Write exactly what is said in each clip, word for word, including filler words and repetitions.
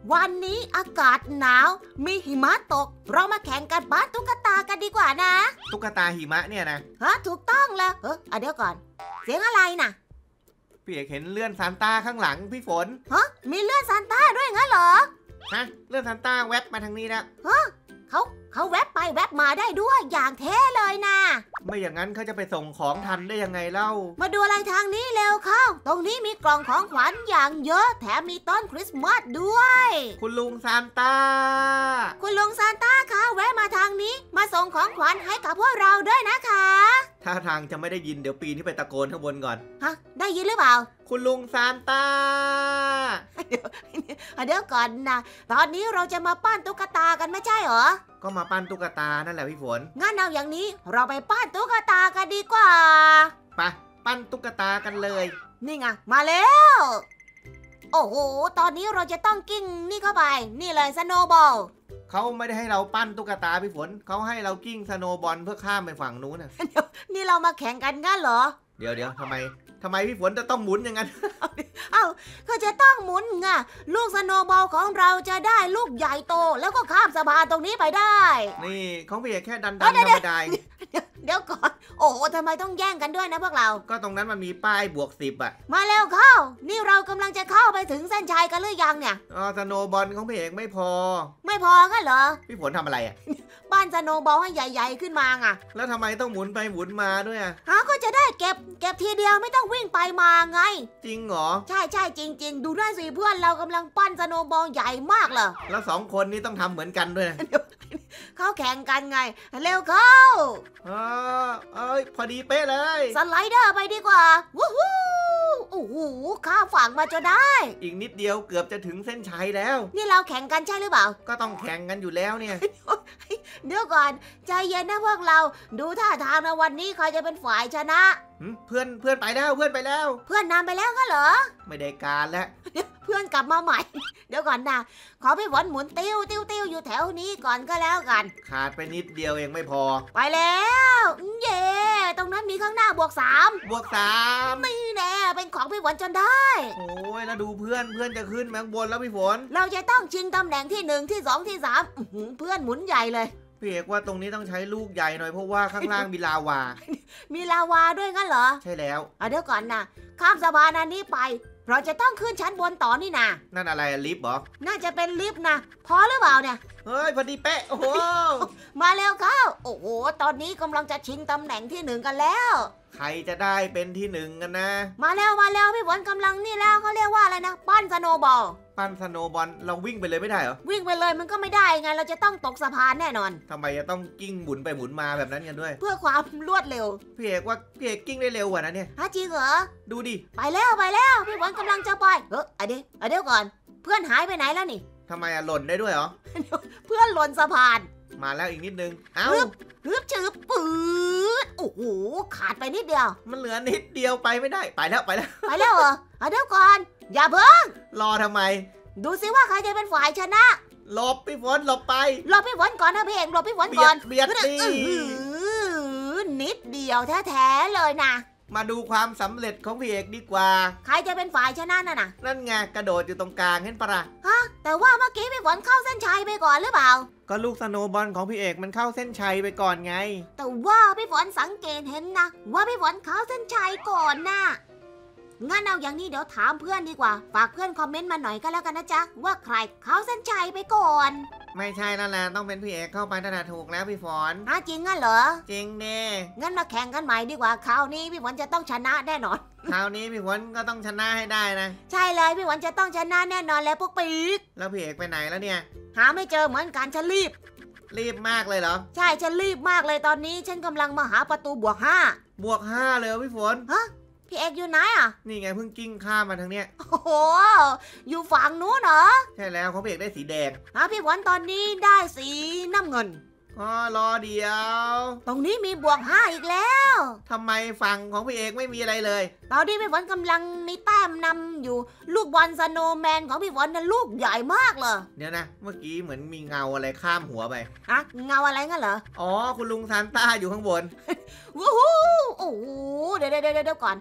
วันนี้อากาศหนาวมีหิมะตกเรามาแข่งกันบ้านตุ๊กตากันดีกว่านะตุ๊กตาหิมะเนี่ยนะฮะถูกต้องแล้วเออเดี๋ยวก่อนเสียงอะไรนะพี่เอกเห็นเลื่อนซานต้าข้างหลังพี่ฝนฮะมีเลื่อนซานต้าด้วยงั้นเหรอฮะเลื่อนซานต้าแวบมาทางนี้นะฮะเขาเขาแวบไปแวบมาได้ด้วยอย่างเท่เลยนะไม่อย่างนั้นเขาจะไปส่งของทันได้ยังไงเล่ามาดูอะไรทางนี้เร็วเข้าตรงนี้มีกล่องของขวัญอย่างเยอะแถมมีต้นคริสต์มาสด้วยคุณลุงซานต้าคุณลุงซานต้าคะแวะมาทางนี้มาส่งของขวัญให้กับพวกเราด้วยนะคะถ้าทางจะไม่ได้ยินเดี๋ยวปีนที่ไปตะโกนข้างบนก่อนฮะได้ยินหรือเปล่าคุณลุงซานต้าเดี๋ยวเดี๋ยวก่อนนะตอนนี้เราจะมาปั้นตุ๊กตากันไม่ใช่เหรอก็มาปั้นตุ๊กตานั่นแหละพี่ฝนงั้นเอาอย่างนี้เราไปปั้นตุ๊กตากันดีกว่าไปปั้นตุ๊กตากันเลยนี่ไงมาแล้วโอ้โหตอนนี้เราจะต้องกิ้งนี่เข้าไปนี่เลยสโนว์บอลเขาไม่ได้ให้เราปั้นตุ๊กตาพี่ฝนเขาให้เรากิ้งสโนว์บอลเพื่อข้ามไปฝั่งนู้นน่ะเดี๋ยวนี่เรามาแข่งกันงั้นเหรอเดี๋ยวเดี๋ยวทำไมทำไมพี่ฝนจะต้องหมุนอย่างนั้นเอ้าก็จะต้องหมุนไงลูกสโนว์บอลของเราจะได้ลูกใหญ่โตแล้วก็ข้ามสะพานตรงนี้ไปได้นี่ของพี่เอกแค่ดันดันธรรมดาเดี๋ยวก่อนโอ้โหทำไมต้องแย่งกันด้วยนะพวกเราก็ตรงนั้นมันมีป้ายบวกสิบอ่ะมาเร็วเข้านี่เรากำลังจะเข้าไปถึงเส้นชัยกันหรือยังเนี่ยอ๋อสโนว์บอลของพี่เอกไม่พอไม่พอกันเหรอพี่ฝนทำอะไรอ่ะปั้นสโนว์บอลให้ใหญ่ๆขึ้นมาไงแล้วทำไมต้องหมุนไปหมุนมาด้วยอ่ะฮะก็จะได้เก็บเก็บทีเดียวไม่ต้องวิ่งไปมาไงจริงเหรอใช่ใช่จริงๆดูด้วยสิเพื่อนเรากำลังปั้นสโนว์บอลใหญ่มากเลยแล้วสองคนนี้ต้องทำเหมือนกันด้วยนะเขาแข่งกันไงเร็วเข้าเออเอ้ยพอดีเป๊ะเลยสไลเดอร์ไปดีกว่าวู้ฮู้โอ้โหข้ามฝั่งมาจนได้อีกนิดเดียวเกือบจะถึงเส้นชัยแล้วนี่เราแข่งกันใช่หรือเปล่าก็ต้องแข่งกันอยู่แล้วเนี่ยเดี๋ยวก่อนใจเย็นนะพวกเราดูท่าทางนะวันนี้ใครจะเป็นฝ่ายชนะเพื่อนเพื่อนไปแล้วเพื่อนไปแล้วเพื่อนนำไปแล้วก็เหรอไม่ได้การแล้วเพื่อนกลับมาใหม่เดี๋ยวก่อนนะขอพี่ฝนหมุนติ้วติ้วติ้วอยู่แถวนี้ก่อนก็แล้วกันขาดไปนิดเดียวเองไม่พอไปแล้วเย่ตรงนั้นมีข้างหน้าบวกสามบวกสามนี่แน่เป็นของพี่ฝนจนได้โอ้ยแล้วดูเพื่อนเพื่อนจะขึ้นแมงบนแล้วพี่ฝนเราจะต้องชิงตำแหน่งที่หนึ่งที่สองที่สามเพื่อนหมุนใหญ่เลยพี่เอกว่าตรงนี้ต้องใช้ลูกใหญ่หน่อยเพราะว่าข้างล่างมีลาวามีลาวาด้วยงั้นเหรอใช่แล้วเดี๋ยวก่อนนะข้ามสะพานอันนี้ไปเราจะต้องขึ้นชั้นบนต่อนี่นะนั่นอะไรลิฟต์เหรอน่าจะเป็นลิฟต์นะพอหรือเปล่าเนี่ยเฮ้ยพอดีเป๊ะโอ้โหมาเร็วเข้าโอ้โหตอนนี้กำลังจะชิงตำแหน่งที่หนึ่งกันแล้วใครจะได้เป็นที่หนึ่งกันนะมาแล้วมาแล้วพี่ฝนกำลังนี่แล้วเขาเรียกว่าอะไรนะปั้นสโนว์บอลปั้นสโนว์บอลเราวิ่งไปเลยไม่ได้เหรอวิ่งไปเลยมันก็ไม่ได้ไงเราจะต้องตกสะพานแน่นอนทำไมจะต้องกิ้งหมุนไปหมุนมาแบบนั้นกันด้วยเพื่อความรวดเร็วพี่เอกว่าพี่เอกกิ้งได้เร็วกว่านั้นเนี่ยฮะจริงเหรอดูดิไปแล้วไปแล้วพี่ฝนกำลังจะไปเออเดี๋ยวเดี๋ยวก่อนเพื่อนหายไปไหนแล้วนี่ทำไมอะหล่นได้ด้วยเหรอเพื่อนหล่นสะพานมาแล้วอีกนิดนึงเอ้าฮึบจืบปื๊ดโอ้โหขาดไปนิดเดียวมันเหลือนิดเดียวไปไม่ได้ไปแล้วไปแล้วไปแล้วเหรอเดี๋ยวก่อนอย่าเพิ่งรอทำไมดูสิว่าใครจะเป็นฝ่ายชนะหลบพี่ฝนหลบไปหลบพี่ฝนก่อนนะพี่เอกหลบพี่ฝนก่อนเบียดดินิดเดียวแท้ๆเลยนะมาดูความสำเร็จของพี่เอกดีกว่าใครจะเป็นฝ่ายชนะน่ะนะนั่นไงกระโดดอยู่ตรงกลางเห็นปะล่ะฮะแต่ว่าเมื่อกี้พี่ฝนเข้าเส้นชัยไปก่อนหรือเปล่าก็ลูกสโนว์บอลของพี่เอกมันเข้าเส้นชัยไปก่อนไงแต่ว่าพี่ฝนสังเกตเห็นนะว่าพี่ฝนเข้าเส้นชัยก่อนนะงั้นเอาอย่างนี้เดี๋ยวถามเพื่อนดีกว่าฝากเพื่อนคอมเมนต์มาหน่อยก็แล้วกันนะจ๊ะว่าใครเข้าเส้นชัยไปก่อนไม่ใช่นั่นแหละต้องเป็นพี่เอกเข้าไปนั่นแหละถูกแล้วพี่ฝนฮะจริงงั้นเหรอจริงเน่งั้นมาแข่งกันใหม่ดีกว่าคราวนี้พี่ฝนจะต้องชนะแน่นอนคราวนี้พี่ฝนก็ต้องชนะให้ได้นะใช่เลยพี่ฝนจะต้องชนะแน่นอนแล้วพวกปีกแล้วพี่เอกไปไหนแล้วเนี่ยหาไม่เจอเหมือนกันฉันรีบรีบมากเลยเหรอใช่ฉันรีบมากเลยตอนนี้ฉันกำลังมาหาประตูบวกห้าบวกห้าเลยพี่ฝนฮะพี่เอกอยู่ไหนอ่ะนี่ไงเพิ่งกิ้งข้ามมาทางเนี้ยโอ้โหอยู่ฝั่งนู้นเหรอใช่แล้วเขาพี่เอกได้สีแดงฮะพี่ฝนตอนนี้ได้สีน้ำเงินอ๋อรอเดียวตรงนี้มีบวกห้าอีกแล้วทำไมฝั่งของพี่เอกไม่มีอะไรเลยตอนนี้พี่ฝนกำลังมีแต้มนำอยู่ลูกบอลสโนว์แมนของพี่ฝนนั้นลูกใหญ่มากเลยเดี๋ยวนะเมื่อกี้เหมือนมีเงาอะไรข้ามหัวไปฮะเงาอะไรงั้นเหรออ๋อคุณลุงซานต้าอยู่ข้างบนวู้ฮู้โอ้โหเดี๋ยวเดี๋ยวเดี๋ยวก่อน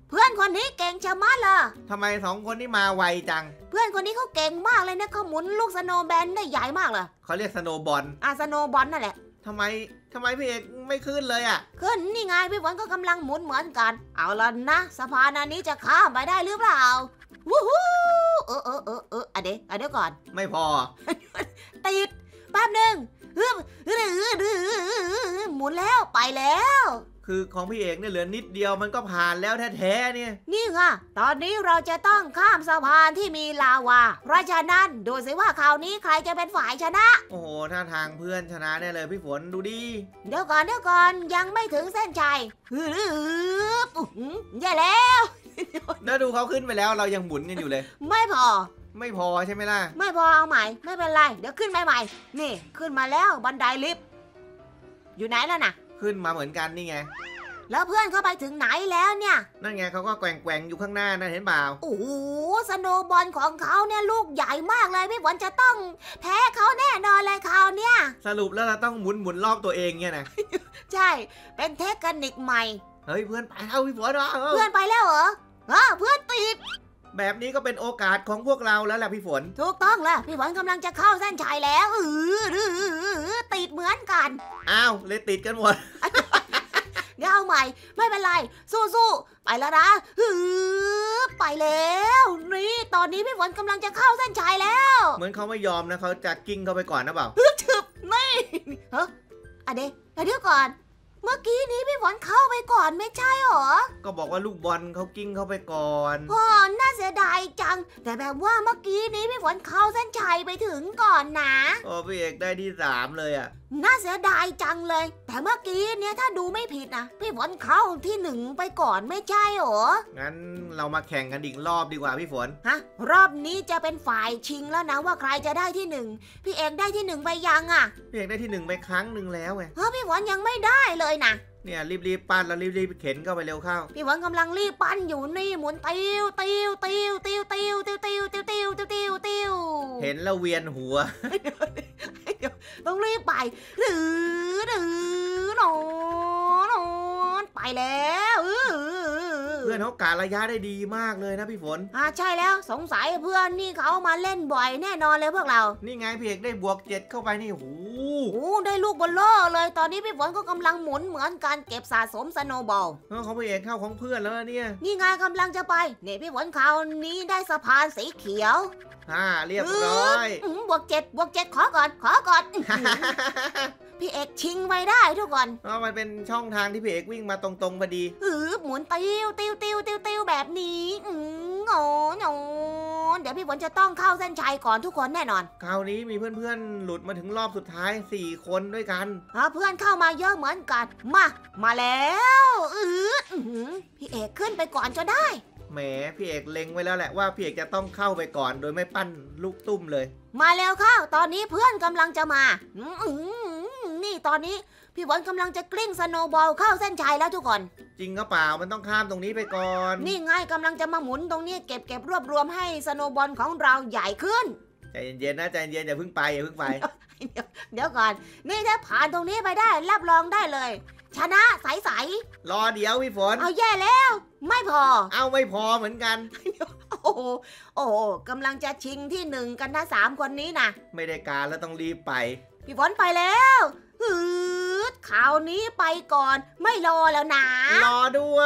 เพื่อนคนนี้เก่งชะมัดเลยทำไมสองคนนี่มาไวจังเพื่อนคนนี้เขาเก่งมากเลยนะเขาหมุนลูกสโนว์แบนได้ใหญ่มากเลยเขาเรียกสโนว์บอลอ่ะสโนว์บอลนั่นแหละทำไมทำไมพี่เอกไม่ขึ้นเลยอ่ะขึ้นนี่ไงพี่ฝนก็กำลังหมุนเหมือนกัน เอาละนะสะพานอันนี้จะข้ามไปได้หรือเปล่าวู้ฮู้เออเออเออเอออะเดี๋ยวอะเดี๋ยวก่อนไม่พอติดแป๊บหนึ่งฮึบฮึบฮึบฮึบหมุนแล้วไปแล้วคือของพี่เอกเนี่ยเหลือนิดเดียวมันก็ผ่านแล้วแท้ๆเนี่ยนี่ไงตอนนี้เราจะต้องข้ามสะพานที่มีลาวาเพราะฉะนั้นดูสิว่าคราวนี้ใครจะเป็นฝ่ายชนะโอ้โหท่าทางเพื่อนชนะแน่เลยพี่ฝนดูดิเดี๋ยวก่อนเดี๋ยวก่อนยังไม่ถึงเส้นชัยฮึบอื้อหือแย่แล้วแล้วดูเขาขึ้นไปแล้วเรายังหมุนกันอยู่เลยไม่พอไม่พอใช่ไหมล่ะไม่พอเอาใหม่ไม่เป็นไรเดี๋ยวขึ้นไปใหม่นี่ขึ้นมาแล้วบันไดลิฟต์อยู่ไหนแล้วน่ะขึ้นมาเหมือนกันนี่ไงแล้วเพื่อนเขาไปถึงไหนแล้วเนี่ยนั่นไงเขาก็แกว่งๆอยู่ข้างหน้านั่นเห็นเปล่าโอ้โหสโนว์บอลของเขาเนี่ยลูกใหญ่มากเลยพี่ฝนจะต้องแพ้เขาแน่นอนเลยคราวเนี้ยสรุปแล้วเราต้องหมุนหมุนรอบตัวเองเนี่ยนะใช่เป็นเทคนิคใหม่เฮ้ยเพื่อนไปแล้วพี่ฝนเหรอเพื่อนไปแล้วเหรอเออเพื่อนติดแบบนี้ก็เป็นโอกาสของพวกเราแล้วแหละพี่ฝนถูกต้องแล้วพี่ฝนกำลังจะเข้าเส้นชัยแล้วเออเออติดเหมือนกันอ้าวเลยติดกันหมดเดี๋ยวเอาใหม่ไม่เป็นไรสู้ๆไปแล้วนะฮือไปแล้วนี่ตอนนี้พี่ฝนกำลังจะเข้าเส้นชัยแล้วเหมือนเขาไม่ยอมนะเขาจะกิ้งเข้าไปก่อนนะเปล่าฉึบนี่เฮ้อะเดี๋ยวเดี๋ยวก่อนเมื่อกี้นี้พี่ฝนเข้าไปก่อนไม่ใช่หรอก็บอกว่าลูกบอลเขากิ้งเข้าไปก่อนอ๋อน่าเสียดายจังแต่แบบว่าเมื่อกี้นี้พี่ฝนเข้าเส้นชัยไปถึงก่อนนะโอ้พี่เอกได้ที่สามเลยอ่ะน่าเสียดายจังเลย แต่เมื่อกี้เนี่ยถ้าดูไม่ผิดนะพี่ฝนเข้าที่หนึ่งไปก่อนไม่ใช่หรองั้นเรามาแข่งกันอีกรอบดีกว่าพี่ฝนฮะรอบนี้จะเป็นฝ่ายชิงแล้วนะว่าใครจะได้ที่หนึ่งพี่เอกได้ที่หนึ่งไปยังอ่ะพี่เอกได้ที่หนึ่งไปครั้งหนึ่งแล้วไงเฮ้ยพี่ฝนยังไม่ได้เลยนะเนี่ยรีบๆปั้นแล้วรีบๆเข็นเข้าไปเร็วเข้าพี่ฝนกำลังรีบปั้นอยู่นี่หมุนติ้วติ้วติ้วติ้วติ้วติ้วติ้วติ้วติ้วติ้วติ้วติ้วเห็นแล้วเวียนหัวต้องรีบไปหรือหรือหนอนอนไปแล้วอื้อเพื่อนเขากะระยะได้ดีมากเลยนะพี่ฝนอ่าใช่แล้วสงสัยเพื่อนนี่เขามาเล่นบ่อยแน่นอนเลยพวกเรานี่ไงพี่เอกได้บวกเจ็ดเข้าไปนี่หูโอ้ได้ลูกบอลเลอร์เลยตอนนี้พี่ฝนก็กำลังหมุนเหมือนการเก็บสะสมสโนว์บอลเออเขาพี่เอกเข้าของเพื่อนแล้วนะเนี่ยนี่ไงกำลังจะไปเนี่ยพี่ฝนคราวนี้ได้สะพานสีเขียวฮ่าเรียบร้อยอื้อบวกเจ็ดบวกเจ็ดขอก่อนขอก่อนอื้อหือพี่เอกชิงไว้ได้ทุกคนเพราะมันเป็นช่องทางที่พี่เอกวิ่งมาตรงๆพอดีอือหมุนติ้วติ้วติ้วติ้วติ้วแบบนี้อือโง่โง่เดี๋ยวพี่ฝนจะต้องเข้าเส้นชัยก่อนทุกคนแน่นอนคราวนี้มีเพื่อนๆหลุดมาถึงรอบสุดท้ายสี่คนด้วยกันอ่ะเพื่อนเข้ามาเยอะเหมือนกันมามาแล้วอืออื้อหือพี่เอกขึ้นไปก่อนจะได้แหมพี่เอกเล็งไว้แล้วแหละว่าพี่เอกจะต้องเข้าไปก่อนโดยไม่ปั้นลูกตุ้มเลยมาแล้วเข้าตอนนี้เพื่อนกำลังจะมาอื้อหือนี่ตอนนี้พี่ฝนกำลังจะกลิ้งสโนว์บอลเข้าเส้นชัยแล้วทุกคนจริงก็เปล่ามันต้องข้ามตรงนี้ไปก่อนนี่ไงกำลังจะมาหมุนตรงนี้เก็บเก็บรวบรวมให้สโนว์บอลของเราใหญ่ขึ้นใจเย็นๆนะใจเย็นอย่าเพิ่งไปอย่าเพิ่งไปเดี๋ยวเดี๋ยวก่อนนี่ถ้าผ่านตรงนี้ไปได้รับรองได้เลย ชนะใสรอเดี๋ยวพี่ฝนๆเอาแย่แล้ว ไม่พอเอาไม่พอเหมือนกันโอ้โหโอ้โหกำลังจะชิงที่หนึ่งกันนะสามคนนี้นะไม่ได้การแล้วต้องรีบไปพี่ฝนไปแล้วฮืดข่าวนี้ไปก่อน ไม่รอแล้วนะรอด้วย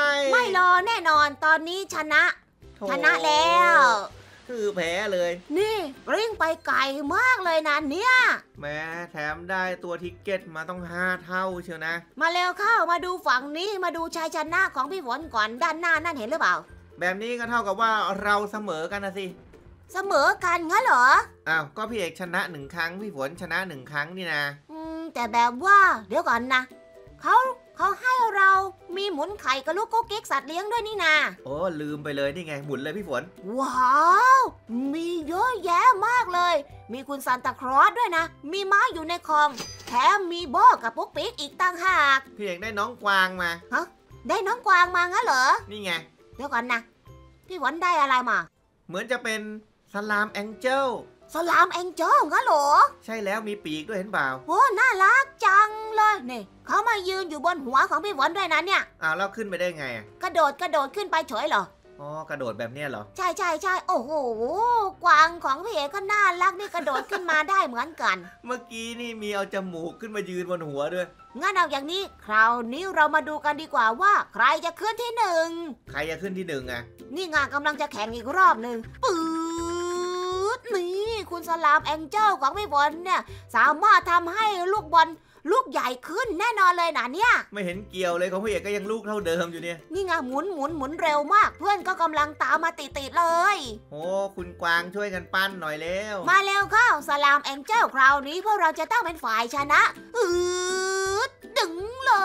ไม่รอแน่นอนตอนนี้ชนะโถชนะแล้วคือแพ้เลยนี่กริ่งไปไกลมากเลยนะเนี่ยแม้แถมได้ตัวทิกเก็ตมาต้องห้าเท่าเชียวนะมาเร็วเข้ามาดูฝั่งนี้มาดูชัยชนะของพี่ฝนก่อนด้านหน้านั่นเห็นหรือเปล่าแบบนี้ก็เท่ากับว่าเราเสมอกันนะสิเสมอกันงั้นเหรออ้าวก็พี่เอกชนะหนึ่งครั้งพี่ฝนชนะหนึ่งครั้งนี่นะอืมแต่แบบว่าเดี๋ยวก่อนนะเขาเขาให้เรามีหมุนไข่กับลูกกุ๊กกิ๊กสัตว์เลี้ยงด้วยนี่นาโอ้ลืมไปเลยนี่ไงหมุนเลยพี่ฝนว้าว มีเยอะแยะมากเลย มีคุณซานตาคลอสด้วยนะ มีม้าอยู่ในคลองแถมมีโบกับปุ๊กปิ๊กอีกต่างหากพี่เอกได้น้องกวางมาได้น้องกวางมางั้นเหรอนี่ไงเดี๋ยวก่อนนะพี่ฝนได้อะไรมาเหมือนจะเป็นสลามแองเจิลสสลามแองเจิลงั้นเหรอใช่แล้วมีปีกด้วยเห็นเปล่าโอ้น่ารักจังเลยนี่เขามายืนอยู่บนหัวของพี่ฝนด้วยนะเนี่ยอ้าวแล้วขึ้นไปได้ไงอะกระโดดกระโดดขึ้นไปเฉยเหรออ๋อกระโดดแบบเนี้ยเหรอใช่ใช่ใช่โอ้โหกวางของพี่เอกก็น่ารักนี่กระโดดขึ้นมาได้เหมือนกันเมื่อกี้นี่มีเอาจมูกขึ้นมายืนบนหัวด้วยงั้นเอาอย่างนี้คราวนี้เรามาดูกันดีกว่าว่าใครจะขึ้นที่หนึ่งใครจะขึ้นที่หนึ่งอะนี่งานกำลังจะแข่งอีกรอบหนึ่งปื๊ดนี่คุณสลามแองเจิลของพี่ฝนเนี่ยสามารถทำให้ลูกบอลลูกใหญ่ขึ้นแน่นอนเลยนะเนี่ยไม่เห็นเกี่ยวเลยของพี่เอกก็ยังลูกเท่าเดิมอยู่เนี่ยนี่ไงหมุนหมุนหมุนเร็วมาก เพื่อนก็กำลังตามมาติดๆเลยโอ้คุณกวางช่วยกันปั้นหน่อยเร็วมาเร็วเข้าสลามแองเจิลคราวนี้พวกเราจะต้องเป็นฝ่ายชนะอืดดึงเลย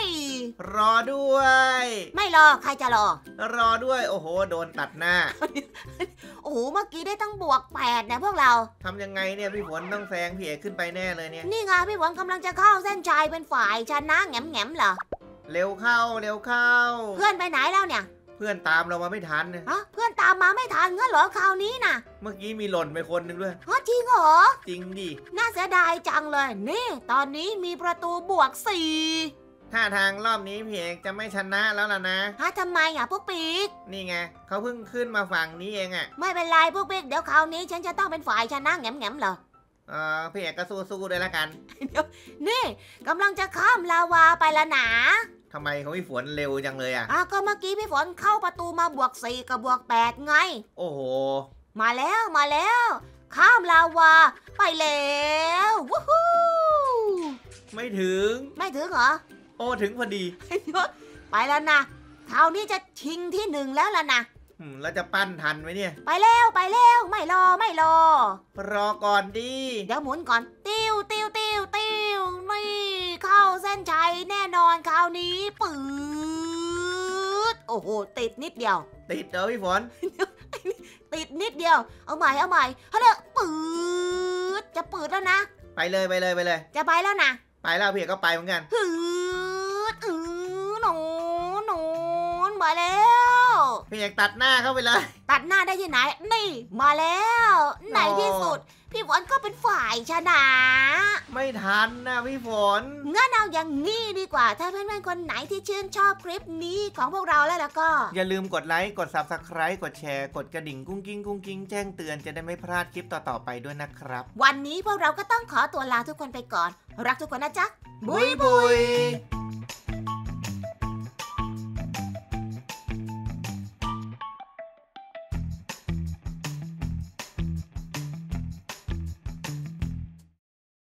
รอด้วยไม่รอใครจะรอรอด้วยโอ้โหโดนตัดหน้าโอ้โหเมื่อกี้ได้ตั้งบวกแปดนะพวกเราทำยังไงเนี่ยพี่ฝนต้องแซงพี่เอกขึ้นไปแน่เลยเนี่ยนี่ไงพี่ฝนกำลังจะเข้าเส้นชัยเป็นฝ่ายชนะแง่มๆเหรอเร็วเข้าเร็วเข้าเพื่อนไปไหนแล้วเนี่ยเพื่อนตามเรามาไม่ทันเนี่ยฮะเพื่อนตามมาไม่ทันงั้นเหรอคราวนี้น่ะเมื่อกี้มีหล่นไปคนหนึ่งด้วยฮะจริงเหรอจริงดิน่าเสียดายจังเลยนี่ตอนนี้มีประตูบวกสี่ถ้าทางรอบนี้พี่เอกจะไม่ชนะแล้วล่ะนะฮะทำไมอ่ะพวกปีกนี่ไงเขาเพิ่งขึ้นมาฝั่งนี้เองอ่ะไม่เป็นไรพวกปีกเดี๋ยวคราวนี้ฉันจะต้องเป็นฝ่ายชนะแง่มๆเหรอเออพี่เอกก็สู้ๆด้วยละกันนี่กำลังจะข้ามลาวาไปแล้วนะทำไมเขาพี่ฝนเร็วจังเลยอ่ะอ้าวก็เมื่อกี้พี่ฝนเข้าประตูมาบวกสี่กับบวกแปดไงโอ้โหมาแล้วมาแล้ว ข้ามลาวาไปแล้ววู้ฮู้ไม่ถึงไม่ถึงเหรอโอ้ถึงพอดีไปแล้วนะคราวนี้จะชิงที่หนึ่งแล้วล่ะนะอืมแล้วจะปั้นทันไหมเนี่ยไปแล้วไปแล้วไม่รอไม่รอรอก่อนดีเดี๋ยวหมุนก่อน ติ้วติ้วติ้วติ้วนี่เข้าเส้นชัยแน่นอนคราวนี้ปื๊ดโอ้โหติดนิดเดียวติดเด้อพี่ฝนติดนิดเดียว เอาใหม่เอาใหม่ฮัลโหลปื๊ดจะปื๊ดแล้วนะไปเลยไปเลยไปเลยจะไปแล้วนะไปแล้วพี่เอกก็ไปเหมือนกันปื๊ดอือหนูหนูมาแล้วพี่เอกตัดหน้าเข้าไปเลยตัดหน้าได้ที่ไหน นี่มาแล้วในที่สุด พี่ฝนก็เป็นฝ่ายชนะไม่ทันนะพี่ฝนงั้นเอาอย่างนี้ดีกว่า ถ้าเพื่อนๆคนไหนที่ชื่นชอบคลิปนี้ของพวกเราแล้วล่ะก็อย่าลืมกดไลค์กด ซับสไครบ์ กดแชร์กดกระดิ่งกุ้งกิ้งกุ้งกิ้งแจ้งเตือนจะได้ไม่พลาดคลิปต่อๆไปด้วยนะครับวันนี้พวกเราก็ต้องขอตัวลาทุกคนไปก่อน รักทุกคนนะจ๊ะบุยบุย